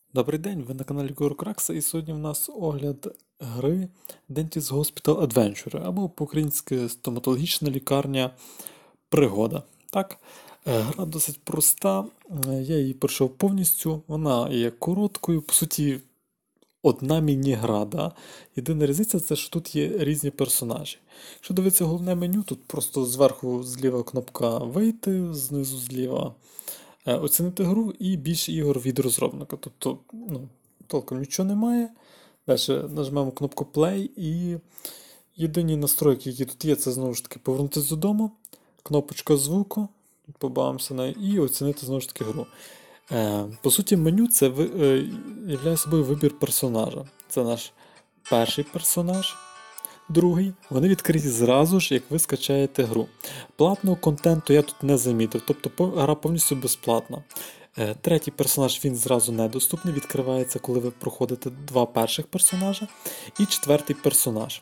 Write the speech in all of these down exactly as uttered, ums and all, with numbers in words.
Добрий день, ви на каналі Горкракса, і сьогодні в нас огляд гри Dentist Hospital Adventure, або по-українськи стоматологічна лікарня Пригода. Так? Е, Гра досить проста, е, я її пройшов повністю, вона є короткою, по суті, одна міні-гра. Да? Єдина різниця це, що тут є різні персонажі. Якщо дивитися головне меню, тут просто зверху зліва кнопка вийти, знизу зліва е, оцінити гру і більше ігор від розробника. Тобто, ну, толком нічого немає. Далі нажмемо кнопку Play і єдині настройки, які тут є, це знову ж таки повернутися додому, кнопочка звуку, побавимося на і оцінити знову ж таки гру. Е, По суті, меню це ви, е, являє собою вибір персонажа. Це наш перший персонаж. Другий, вони відкриті зразу ж, як ви скачаєте гру. Платного контенту я тут не замітив, тобто гра повністю безплатна. Е, Третій персонаж він зразу недоступний, відкривається, коли ви проходите два перших персонажа. І четвертий персонаж.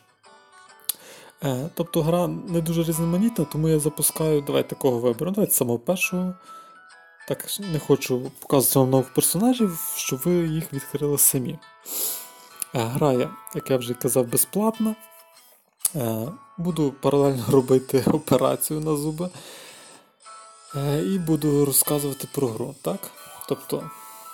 Е, Тобто гра не дуже різноманітна, тому я запускаю, давайте кого виберу. Давайте самого першого. Так, не хочу показувати вам нових персонажів, щоб ви їх відкрили самі. Е, Гра, я, як я вже казав, безплатна. Е, Буду паралельно робити операцію на зуби. Е, І буду розказувати про гру, так? Тобто,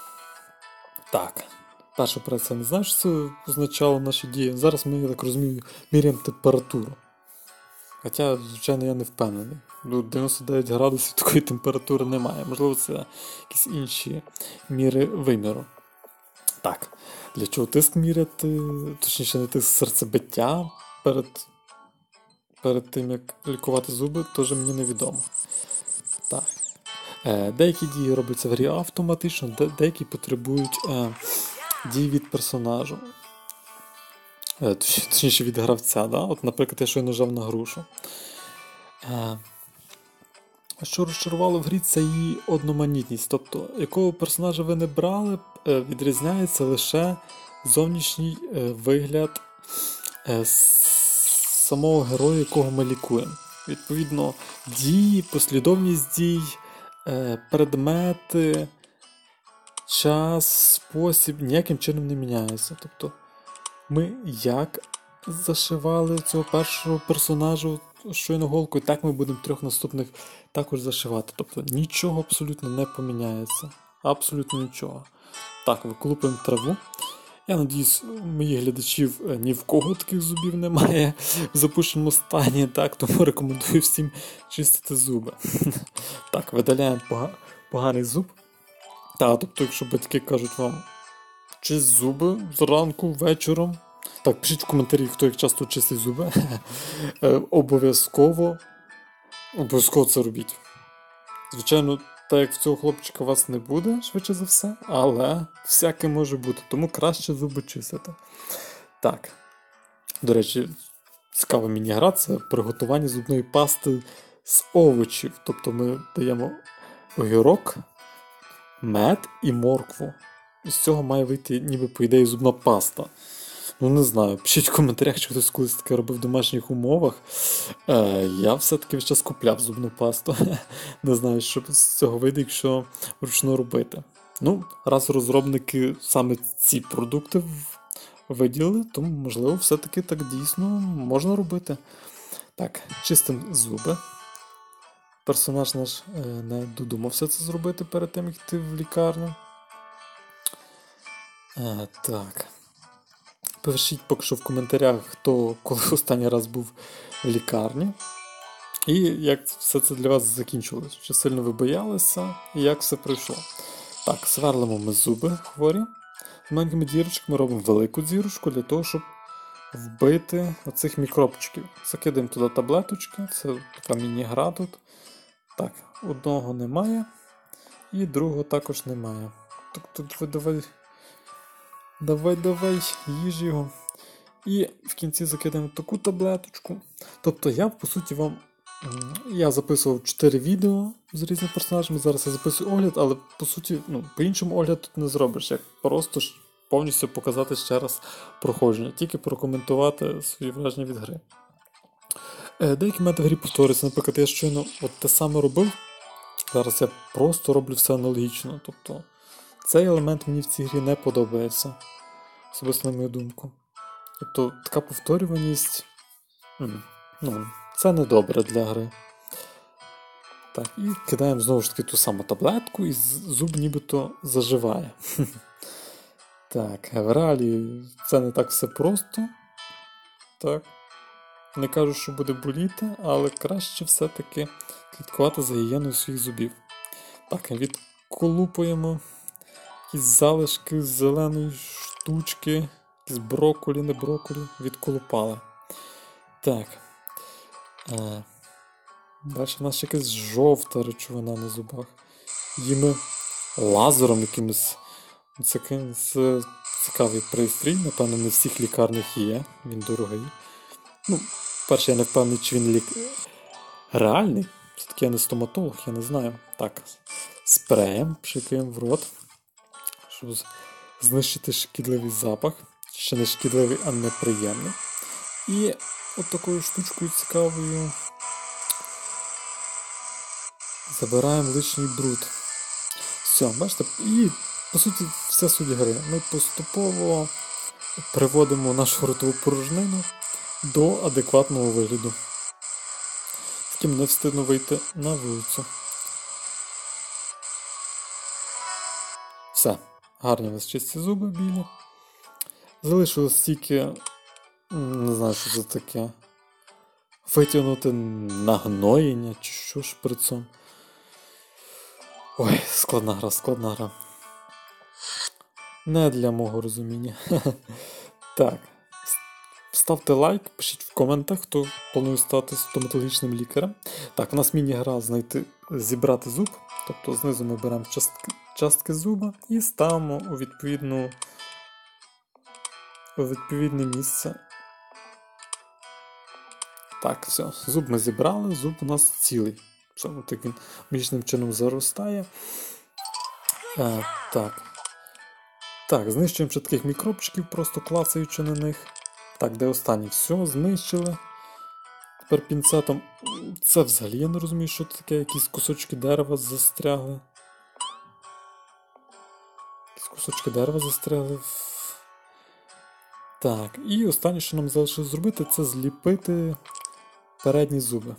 так, перша операція не знаю, що це означало наші дії. Зараз ми, я так розумію, міряємо температуру. Хоча, звичайно, я не впевнений. До дев'яносто дев'ять градусів такої температури немає. Можливо, це якісь інші міри виміру. Так, для чого тиск міряти? Точніше, не тиск, серцебиття перед, перед тим, як лікувати зуби, теж мені невідомо. Так. Е, Деякі дії робляться в грі автоматично, де, деякі потребують е, дій від персонажу. Е, точніше, від гравця. Да? От, наприклад, я щойно нажав на грушу. Е, Що розчарувало в грі, це її одноманітність. Тобто, якого персонажа ви не брали, е, відрізняється лише зовнішній е, вигляд е, самого героя, якого ми лікуємо. Відповідно, дії, послідовність дій, е, предмети, час, спосіб ніяким чином не міняється. Тобто, ми як зашивали цього першого персонажа щойно голкою, так ми будемо трьох наступних також зашивати. Тобто нічого абсолютно не поміняється. Абсолютно нічого. Так, виколупуємо траву. Я надіюсь, моїх глядачів ні в кого таких зубів немає в запущеному стані, так, тому рекомендую всім чистити зуби. Так, видаляємо пога- поганий зуб. Так, тобто, якщо батьки кажуть вам, чисть зуби зранку, вечором. Так, пишіть в коментарі, хто як часто чистить зуби. Е, Обов'язково. Обов'язково це робіть. Звичайно, так як в цього хлопчика вас не буде, швидше за все, але всяке може бути, тому краще зуби чистити. Так. До речі, цікава міні-гра, це приготування зубної пасти з овочів. Тобто ми даємо огірок, мед і моркву. І з цього має вийти, ніби, по ідеї, зубна паста. Ну, не знаю, пишіть в коментарях, чи хтось колись таке робив в домашніх умовах. Е, Я все-таки весь час купляв зубну пасту. Не знаю, що з цього вийде, якщо вручну робити. Ну, раз розробники саме ці продукти виділили, то, можливо, все-таки так дійсно можна робити. Так, чистим зуби. Персонаж наш е, не додумався це зробити перед тим, як йти в лікарню. Е, так. Пишіть поки що в коментарях, хто коли останній раз був в лікарні. І як все це для вас закінчилось. Чи сильно ви боялися, і як все пройшло. Так, сверлимо ми зуби хворі. З маленькими дірочками робимо велику дірочку для того, щоб вбити оцих мікробчиків. Закидаємо туди таблеточки, це така міні-гра тут. Так, одного немає. І другого також немає. Так, тут давай. Давай, давай, їж його. І в кінці закидаємо таку таблеточку. Тобто я, по суті, вам... Я записував чотири відео з різними персонажами, зараз я записую огляд, але, по суті, ну, по-іншому огляд тут не зробиш, як просто ж повністю показати ще раз проходження, тільки прокоментувати свої враження від гри. Деякі моменти в грі повторюються, наприклад, я щойно от те саме робив, зараз я просто роблю все аналогічно, тобто Цей елемент мені в цій грі не подобається. Особисто на мою думку. Тобто така повторюваність, ну, це не добре для гри. Так, і кидаємо знову ж таки ту саму таблетку, і зуб нібито заживає. Так, в реалі це не так все просто. Так. Не кажу, що буде боліти, але краще все-таки слідкувати за гігієною своїх зубів. Так, відколупуємо якісь залишки з зеленої штучки, якісь брокколі, не брокколі, відколупали. Так. А, далі в нас якась жовта речовина на зубах. Її ми лазером якимось. Це цікавий пристрій, напевно, не в всіх лікарнях є, він дорогий. Ну, перше, я не впевнений, чи він лік... реальний. Все-таки я не стоматолог, я не знаю. Так, спреєм пшикаємо в рот, щоб знищити шкідливий запах. Ще не шкідливий, а неприємний. І от такою штучкою цікавою забираємо лишній бруд. Все, бачите? І, по суті, вся суть гри. Ми поступово приводимо нашу ротову порожнину до адекватного вигляду. З ким не встигну вийти на вулицю. Все. Гарні у нас чисті зуби білі. Залишилось тільки, не знаю, що це таке, витягнути нагноєння чи що шприцом. Ой, складна гра, складна гра. Не для мого розуміння. Так. Ставте лайк, пишіть в коментах, хто планує стати стоматологічним лікарем. Так, у нас міні-гра знайти, зібрати зуб. Тобто знизу ми беремо частки, частки зуба і ставимо у відповідну у відповідне місце. Так, все, зуб ми зібрали, зуб у нас цілий. Все, так він магічним чином заростає. А, так. Так, знищуємо ще таких мікробчиків, просто клацаючи на них. Так, де останній? Все, знищили. Тепер пінцетом. Це взагалі я не розумію, що це таке. Якісь кусочки дерева застрягли. Якісь кусочки дерева застрягли. Так, і останнє, що нам залишилось зробити, це зліпити передні зуби.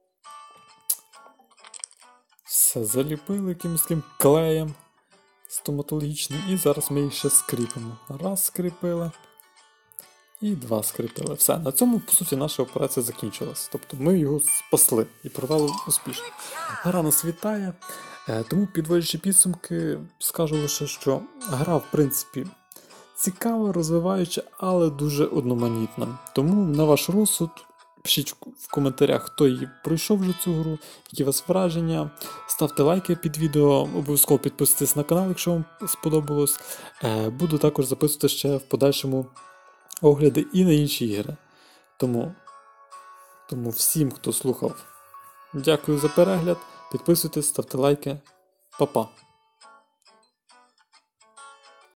Все, заліпили якимось таким клеєм стоматологічним. І зараз ми їх ще скріпимо. Раз скріпили. І два скріпили. Все, на цьому, по суті, наша операція закінчилась. Тобто ми його спасли і провели успішно. Гра нас вітає, тому, підводячи підсумки, скажу лише, що гра, в принципі, цікава, розвиваюча, але дуже одноманітна. Тому на ваш розсуд пишіть в коментарях, хто її пройшов вже цю гру, які у вас враження. Ставте лайки під відео, обов'язково підписуйтесь на канал, якщо вам сподобалось. Буду також записувати ще в подальшому огляди і на інші ігри. Тому, тому всім, хто слухав, дякую за перегляд. Підписуйтесь, ставте лайки. Па-па.